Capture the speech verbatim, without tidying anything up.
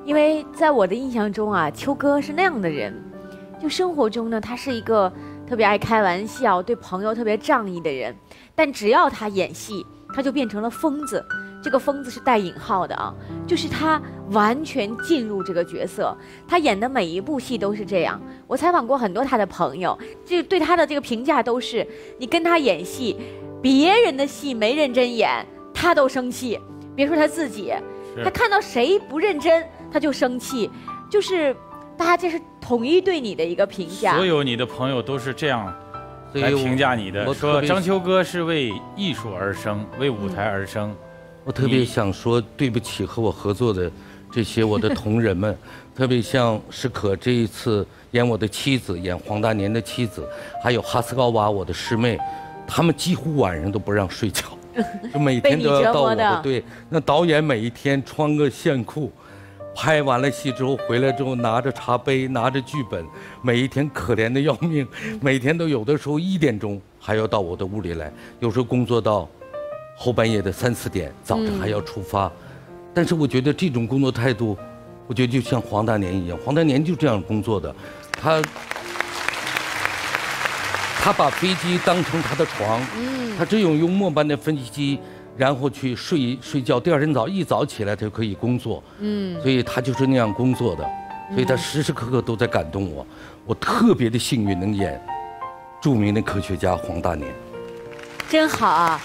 因为在我的印象中啊，秋哥是那样的人，就生活中呢，他是一个特别爱开玩笑、对朋友特别仗义的人，但只要他演戏，他就变成了疯子。这个疯子是带引号的啊，就是他完全进入这个角色，他演的每一部戏都是这样。我采访过很多他的朋友，就对他的这个评价都是：你跟他演戏，别人的戏没认真演，他都生气，别说他自己，他看到谁不认真，他就生气，就是大家这是统一对你的一个评价。 所有你的朋友都是这样来评价你的，说张秋歌是为艺术而生，为舞台而生。 我特别想说对不起和我合作的这些我的同仁们，特别像史可这一次演我的妻子，演黄大年的妻子，还有哈斯高娃我的师妹，他们几乎晚上都不让睡觉，就每天都要到我的队。那导演每一天穿个线裤，拍完了戏之后回来之后拿着茶杯拿着剧本，每一天可怜的要命，每天都有的时候一点钟还要到我的屋里来，有时候工作到后半夜的三四点，早上还要出发。嗯、但是我觉得这种工作态度，我觉得就像黄大年一样，黄大年就这样工作的，他他把飞机当成他的床，嗯、他只有用末班的飞机，然后去睡睡觉，第二天早一早起来他就可以工作，嗯，所以他就是那样工作的，所以他时时刻刻都在感动我，我特别的幸运能演著名的科学家黄大年， 真好啊。